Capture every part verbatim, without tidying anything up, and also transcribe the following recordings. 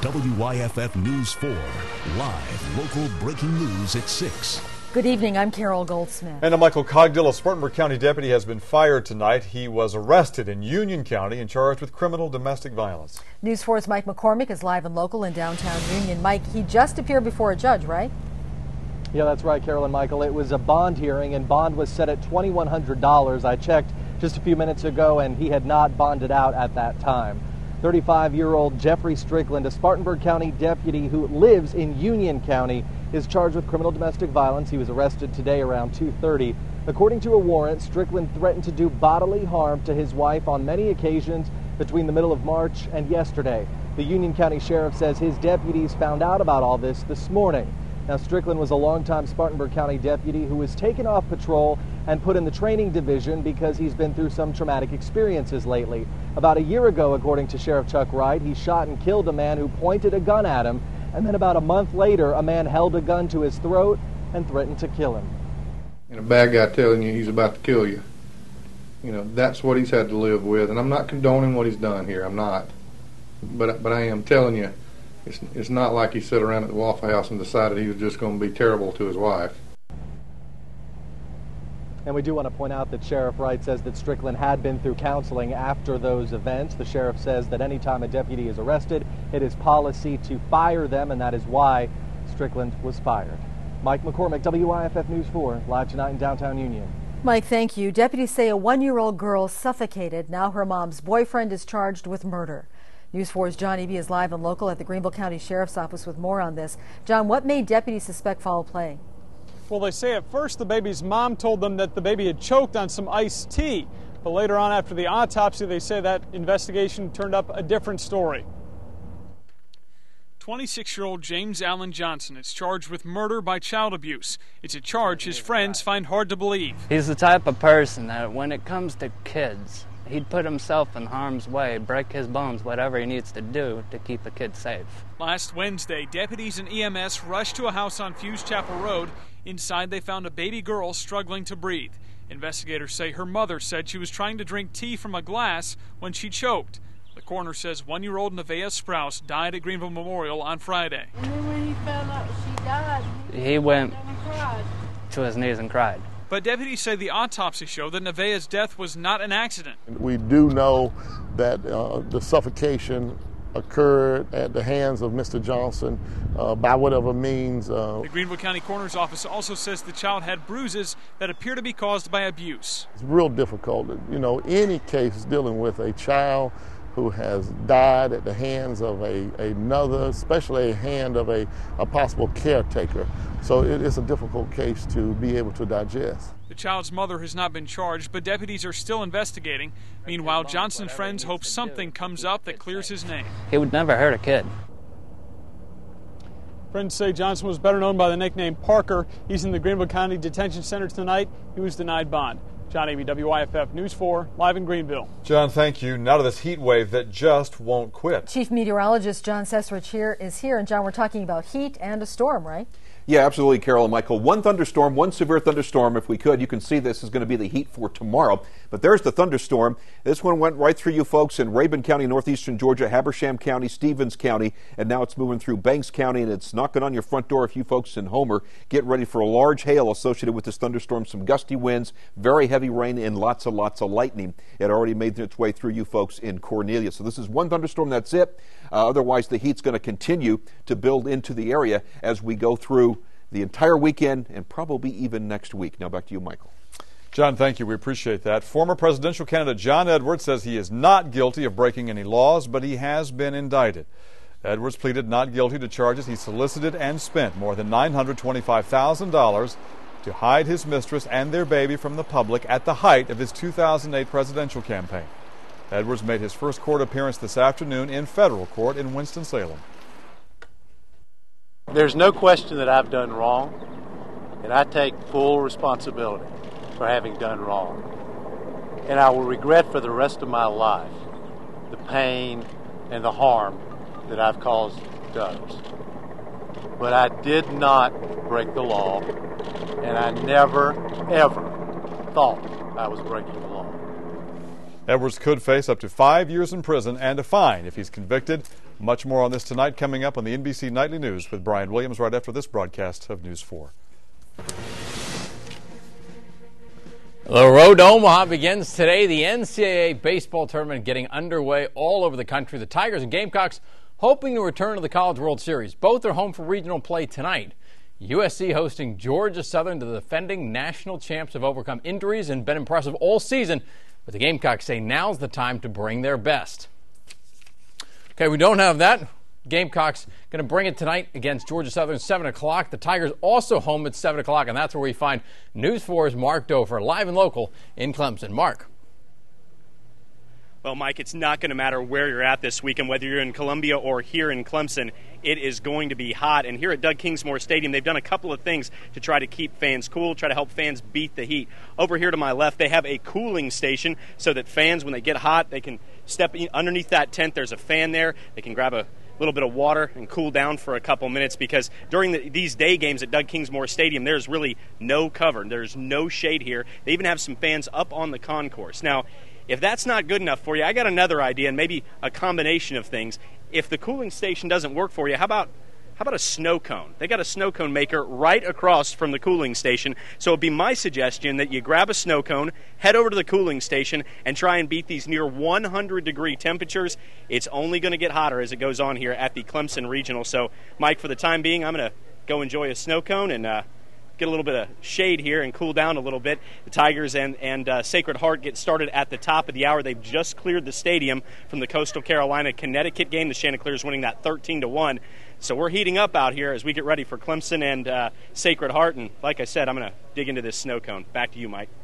W Y F F News four, live local breaking news at six. Good evening, I'm Carol Goldsmith. And I'm Michael Cogdill. A Spartanburg County deputy has been fired tonight. He was arrested in Union County and charged with criminal domestic violence. News four's Mike McCormick is live and local in downtown Union. Mike, he just appeared before a judge, right? Yeah, that's right, Carol and Michael. It was a bond hearing, and bond was set at twenty-one hundred dollars. I checked just a few minutes ago, and he had not bonded out at that time. thirty-five-year-old Jeffrey Strickland, a Spartanburg County deputy who lives in Union County, is charged with criminal domestic violence. He was arrested today around two thirty. According to a warrant, Strickland threatened to do bodily harm to his wife on many occasions between the middle of March and yesterday. The Union County Sheriff says his deputies found out about all this this morning. Now, Strickland was a longtime Spartanburg County deputy who was taken off patrol and put in the training division because he's been through some traumatic experiences lately. About a year ago, according to Sheriff Chuck Wright, he shot and killed a man who pointed a gun at him, and then about a month later, a man held a gun to his throat and threatened to kill him. And a bad guy telling you he's about to kill you. You know, that's what he's had to live with, and I'm not condoning what he's done here, I'm not. But, but I am telling you, It's, it's not like he sat around at the Waffle House and decided he was just going to be terrible to his wife. And we do want to point out that Sheriff Wright says that Strickland had been through counseling after those events. The sheriff says that any time a deputy is arrested, it is policy to fire them, and that is why Strickland was fired. Mike McCormick, W Y F F News four, live tonight in downtown Union. Mike, thank you. Deputies say a one-year-old girl suffocated. Now her mom's boyfriend is charged with murder. News four's John Eby is live and local at the Greenville County Sheriff's Office with more on this. John, what made deputies suspect foul play? Well, they say at first the baby's mom told them that the baby had choked on some iced tea. But later on, after the autopsy, they say that investigation turned up a different story. twenty-six-year-old James Allen Johnson is charged with murder by child abuse. It's a charge his friends find hard to believe. He's the type of person that when it comes to kids, he'd put himself in harm's way, break his bones, whatever he needs to do to keep a kid safe. Last Wednesday, deputies and E M S rushed to a house on Fuse Chapel Road. Inside, they found a baby girl struggling to breathe. Investigators say her mother said she was trying to drink tea from a glass when she choked. The coroner says one-year-old Nevaeh Sprouse died at Greenville Memorial on Friday. And then when he found out she died, he went to his knees and cried. But deputies say the autopsy showed that Nevaeh's death was not an accident. We do know that uh, the suffocation occurred at the hands of Mister Johnson uh, by whatever means. Uh, the Greenville County Coroner's Office also says the child had bruises that appear to be caused by abuse. It's real difficult. You know, any case dealing with a child who has died at the hands of a another, especially a hand of a, a possible caretaker. So it is a difficult case to be able to digest. The child's mother has not been charged, but deputies are still investigating. Meanwhile, Johnson friends hope something comes up that clears his name. He would never hurt a kid. Friends say Johnson was better known by the nickname Parker. He's in the Greenville County Detention Center tonight. He was denied bond. John Eby, W Y F F News four, live in Greenville. John, thank you. Now to this heat wave that just won't quit. Chief Meteorologist John Sesrich here is here. And John, we're talking about heat and a storm, right? Yeah, absolutely, Carol and Michael. One thunderstorm, one severe thunderstorm, if we could. You can see this is going to be the heat for tomorrow. But there's the thunderstorm. This one went right through you folks in Rabun County, northeastern Georgia, Habersham County, Stevens County, and now it's moving through Banks County, and it's knocking on your front door if you folks in Homer get ready for a large hail associated with this thunderstorm, some gusty winds, very heavy rain, and lots and lots of lightning. It already made its way through you folks in Cornelia. So this is one thunderstorm, that's it. Uh, otherwise, the heat's going to continue to build into the area as we go through the entire weekend and probably even next week. Now back to you, Michael. John, thank you. We appreciate that. Former presidential candidate John Edwards says he is not guilty of breaking any laws, but he has been indicted. Edwards pleaded not guilty to charges he solicited and spent more than nine hundred twenty-five thousand dollars to hide his mistress and their baby from the public at the height of his two thousand eight presidential campaign. Edwards made his first court appearance this afternoon in federal court in Winston-Salem. There's no question that I've done wrong, and I take full responsibility for having done wrong. And I will regret for the rest of my life the pain and the harm that I've caused to others. But I did not break the law, and I never, ever thought I was breaking the law. Edwards could face up to five years in prison and a fine if he's convicted. Much more on this tonight coming up on the N B C Nightly News with Brian Williams right after this broadcast of News four. The road to Omaha begins today. The N C double A baseball tournament getting underway all over the country. The Tigers and Gamecocks hoping to return to the College World Series. Both are home for regional play tonight. U S C hosting Georgia Southern. The defending national champs have overcome injuries and been impressive all season, but the Gamecocks say now's the time to bring their best. Okay, we don't have that. Gamecocks going to bring it tonight against Georgia Southern, seven o'clock. The Tigers also home at seven o'clock, and that's where we find News four's Mark Dofer, live and local in Clemson. Mark. Well, Mike, it's not going to matter where you're at this weekend, whether you're in Columbia or here in Clemson. It is going to be hot. And here at Doug Kingsmore Stadium, they've done a couple of things to try to keep fans cool, try to help fans beat the heat. Over here to my left, they have a cooling station so that fans, when they get hot, they can step in underneath that tent. There's a fan there. They can grab a little bit of water and cool down for a couple minutes, because during the, these day games at Doug Kingsmore Stadium, there's really no cover. There's no shade here. They even have some fans up on the concourse. Now, if that's not good enough for you, I got another idea, and maybe a combination of things. If the cooling station doesn't work for you, how about how about a snow cone? They got a snow cone maker right across from the cooling station. So it'd be my suggestion that you grab a snow cone, head over to the cooling station, and try and beat these near one hundred degree temperatures. It's only going to get hotter as it goes on here at the Clemson Regional. So, Mike, for the time being, I'm going to go enjoy a snow cone and uh, get a little bit of shade here and cool down a little bit. The Tigers and, and uh, Sacred Heart get started at the top of the hour. They've just cleared the stadium from the Coastal Carolina-Connecticut game. The Chanticleers winning that thirteen to one. So we're heating up out here as we get ready for Clemson and uh, Sacred Heart. And like I said, I'm going to dig into this snow cone. Back to you, Mike.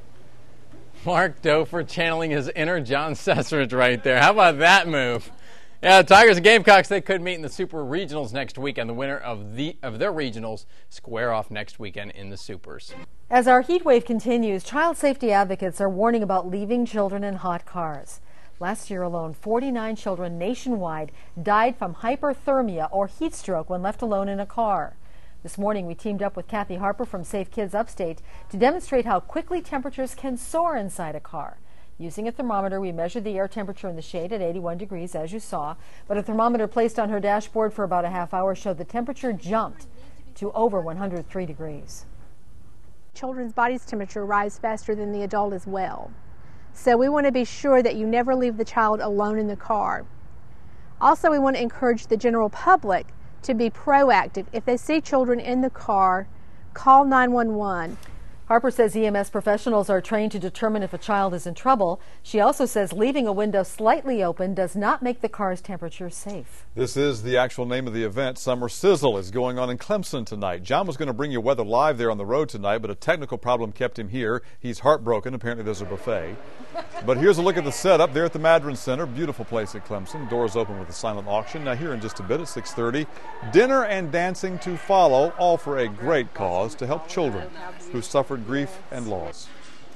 Mark Dofer channeling his inner John Sesseridge right there. How about that move? Yeah, the Tigers and Gamecocks, they could meet in the Super Regionals next week, and the winner of the of their regionals square off next weekend in the Supers. As our heat wave continues, child safety advocates are warning about leaving children in hot cars. Last year alone, forty-nine children nationwide died from hyperthermia or heat stroke when left alone in a car. This morning, we teamed up with Kathy Harper from Safe Kids Upstate to demonstrate how quickly temperatures can soar inside a car. Using a thermometer, we measured the air temperature in the shade at eighty-one degrees, as you saw, but a thermometer placed on her dashboard for about a half hour showed the temperature jumped to over one hundred three degrees. Children's body's temperature rise faster than the adult as well. So we want to be sure that you never leave the child alone in the car. Also, we want to encourage the general public to be proactive. If they see children in the car, call nine one one. Harper says E M S professionals are trained to determine if a child is in trouble. She also says leaving a window slightly open does not make the car's temperature safe. This is the actual name of the event. Summer Sizzle is going on in Clemson tonight. John was going to bring you weather live there on the road tonight, but a technical problem kept him here. He's heartbroken. Apparently there's a buffet. But here's a look at the setup there at the Madron Center. Beautiful place at Clemson. Doors open with a silent auction. Now here in just a bit at six thirty, dinner and dancing to follow, all for a great cause to help children who suffered grief and loss.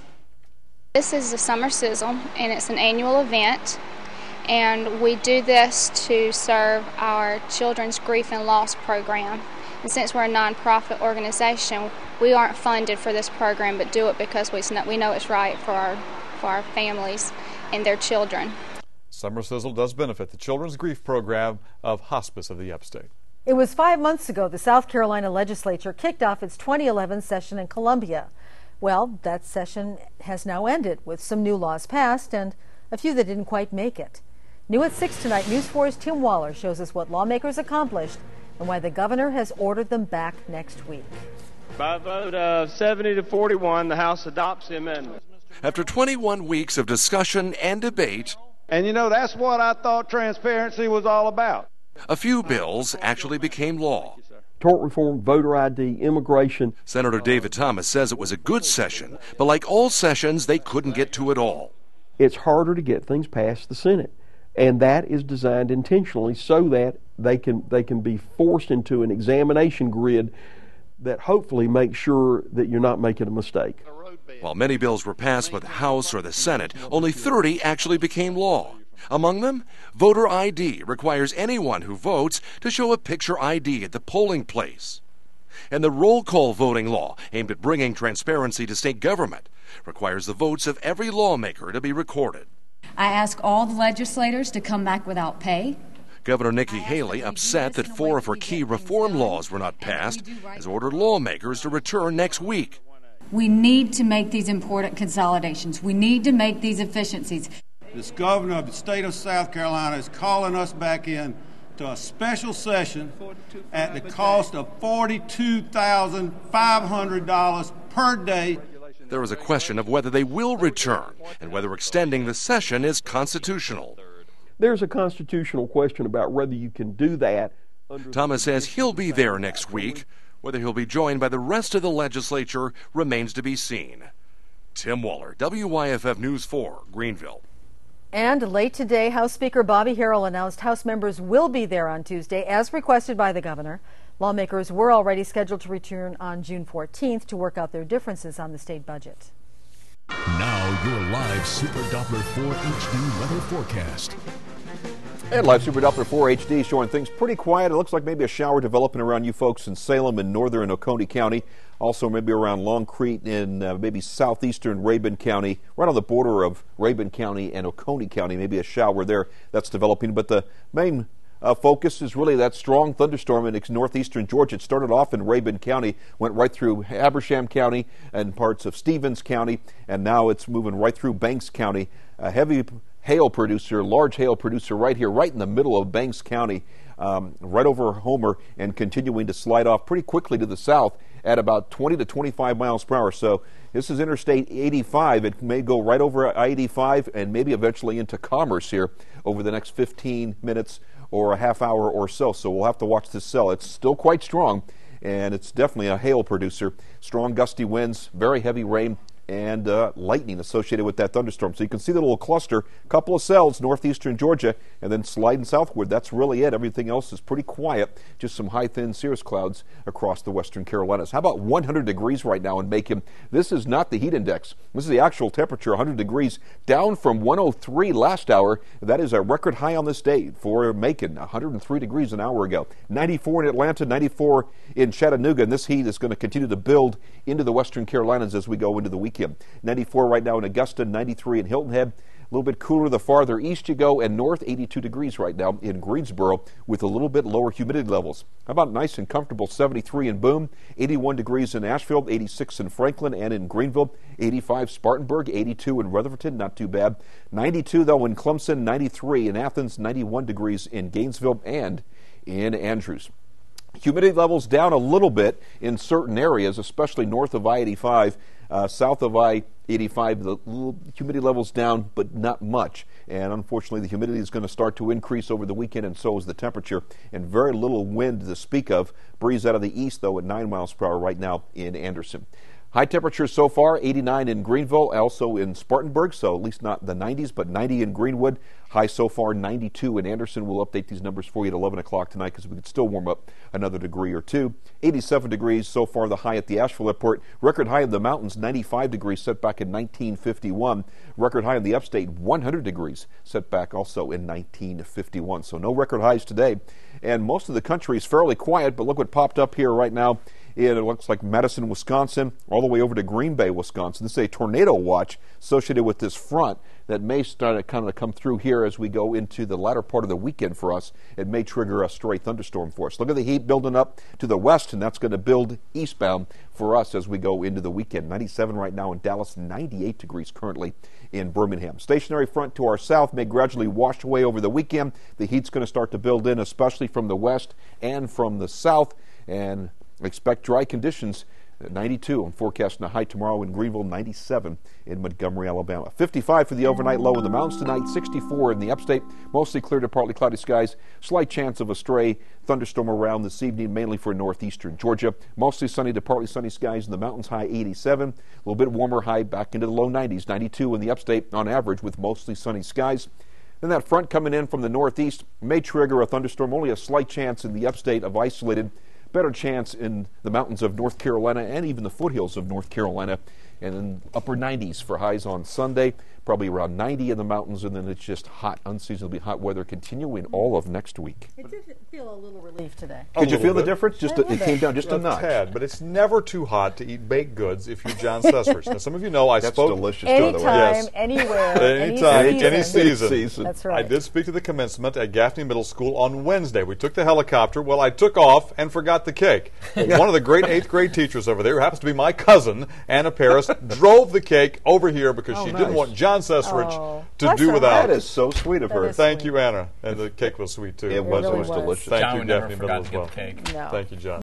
This is the Summer Sizzle, and it's an annual event, and we do this to serve our Children's Grief and Loss program. And since we're a nonprofit organization, we aren't funded for this program, but do it because we we know it's right for our for our families and their children. Summer Sizzle does benefit the Children's Grief Program of Hospice of the Upstate. It was five months ago the South Carolina legislature kicked off its twenty eleven session in Columbia. Well, that session has now ended with some new laws passed and a few that didn't quite make it. New at six tonight, News four's Tim Waller shows us what lawmakers accomplished and why the governor has ordered them back next week. By a vote of seventy to forty-one, the House adopts the amendment. After twenty-one weeks of discussion and debate, and you know, that's what I thought transparency was all about. A few bills actually became law. Tort reform, voter I D, immigration. Senator David Thomas says it was a good session, but like all sessions, they couldn't get to it all. It's harder to get things past the Senate, and that is designed intentionally so that they can they can be forced into an examination grid that hopefully makes sure that you're not making a mistake. While many bills were passed by the House or the Senate, only thirty actually became law. Among them, voter I D requires anyone who votes to show a picture I D at the polling place. And the roll call voting law, aimed at bringing transparency to state government, requires the votes of every lawmaker to be recorded. I ask all the legislators to come back without pay. Governor Nikki Haley upset that four of her key reform laws were not passed, has ordered lawmakers to return next week. We need to make these important consolidations. We need to make these efficiencies. This governor of the state of South Carolina is calling us back in to a special session at the cost of forty-two thousand five hundred dollars per day. There is a question of whether they will return and whether extending the session is constitutional. There's a constitutional question about whether you can do that. Thomas says he'll be there next week. Whether he'll be joined by the rest of the legislature remains to be seen. Tim Waller, W Y F F News four, Greenville. And late today, House Speaker Bobby Harrell announced House members will be there on Tuesday, as requested by the governor. Lawmakers were already scheduled to return on June fourteenth to work out their differences on the state budget. Now, your live Super Doppler four H D weather forecast. And live Super Doppler four H D showing things pretty quiet. It looks like maybe a shower developing around you folks in Salem and northern Oconee County. Also maybe around Long Creek in uh, maybe southeastern Rabun County, right on the border of Rabun County and Oconee County. Maybe a shower there that's developing. But the main uh, focus is really that strong thunderstorm in northeastern Georgia. It started off in Rabun County, went right through Habersham County and parts of Stevens County, and now it's moving right through Banks County. A heavy hail producer, large hail producer right here, right in the middle of Banks County, um, right over Homer, and continuing to slide off pretty quickly to the south at about twenty to twenty-five miles per hour. So this is Interstate eighty-five. It may go right over I eighty-five and maybe eventually into Commerce here over the next fifteen minutes or a half hour or so. So we'll have to watch this cell. It's still quite strong, and it's definitely a hail producer. Strong gusty winds, very heavy rain, and uh, lightning associated with that thunderstorm. So you can see the little cluster, couple of cells, northeastern Georgia, and then sliding southward. That's really it. Everything else is pretty quiet. Just some high, thin cirrus clouds across the western Carolinas. How about one hundred degrees right now in Macon? This is not the heat index. This is the actual temperature, one hundred degrees, down from one oh three last hour. That is a record high on this day for Macon, one hundred three degrees an hour ago. ninety-four in Atlanta, ninety-four in Chattanooga, and this heat is going to continue to build into the western Carolinas as we go into the weekend. ninety-four right now in Augusta, ninety-three in Hilton Head. A little bit cooler the farther east you go, and north, eighty-two degrees right now in Greensboro with a little bit lower humidity levels. How about nice and comfortable seventy-three in Boone, eighty-one degrees in Asheville, eighty-six in Franklin and in Greenville, eighty-five Spartanburg, eighty-two in Rutherford, not too bad. ninety-two though in Clemson, ninety-three in Athens, ninety-one degrees in Gainesville and in Andrews. Humidity levels down a little bit in certain areas, especially north of I eighty-five. Uh, south of I eighty-five, the humidity levels down, but not much. And unfortunately, the humidity is going to start to increase over the weekend, and so is the temperature. And very little wind to speak of. Breeze out of the east, though, at nine miles per hour right now in Anderson. High temperatures so far, eighty-nine in Greenville, also in Spartanburg, so at least not the nineties, but ninety in Greenwood. High so far, ninety-two in Anderson. We'll update these numbers for you at eleven o'clock tonight because we could still warm up another degree or two. eighty-seven degrees so far, the high at the Asheville Airport. Record high in the mountains, ninety-five degrees, set back in nineteen fifty-one. Record high in the upstate, one hundred degrees, set back also in nineteen fifty-one. So no record highs today. And most of the country is fairly quiet, but look what popped up here right now. It looks like Madison, Wisconsin, all the way over to Green Bay, Wisconsin. This is a tornado watch associated with this front that may start to kind of come through here as we go into the latter part of the weekend for us. It may trigger a stray thunderstorm for us. Look at the heat building up to the west, and that's going to build eastbound for us as we go into the weekend. ninety-seven right now in Dallas, ninety-eight degrees currently in Birmingham. Stationary front to our south may gradually wash away over the weekend. The heat's going to start to build in, especially from the west and from the south, and expect dry conditions. ninety-two. I'm forecasting a high tomorrow in Greenville, ninety-seven in Montgomery, Alabama. fifty-five for the overnight low in the mountains tonight, sixty-four in the upstate. Mostly clear to partly cloudy skies. Slight chance of a stray thunderstorm around this evening, mainly for northeastern Georgia. Mostly sunny to partly sunny skies in the mountains, high eighty-seven. A little bit warmer, high back into the low nineties, ninety-two in the upstate on average with mostly sunny skies. Then that front coming in from the northeast may trigger a thunderstorm. Only a slight chance in the upstate of isolated. Better chance in the mountains of North Carolina and even the foothills of North Carolina, and in upper nineties for highs on Sunday. probably around ninety in the mountains, and then it's just hot, unseasonably hot weather continuing all of next week. It did feel a little relief today. Did you feel bit. the difference? Just a, it came down just a, a notch. tad, but it's never too hot to eat baked goods if you're John Sesrich. Now, some of you know I That's spoke delicious. Anytime, yes. anywhere, anytime, any any season. season. season. That's right. I did speak to the commencement at Gaffney Middle School on Wednesday. We took the helicopter. Well, I took off and forgot the cake. One of the great eighth grade teachers over there, who happens to be my cousin, Anna Paris, drove the cake over here because Oh, she nice. didn't want John Sesrich Oh, to bless do her without. That is so sweet of That her. is Thank sweet. you, Anna. And the cake was sweet, too. It was. really It was was. delicious. Thank John you, would never Gaffney forgot Middle to as get well. the cake. No. Thank you, John.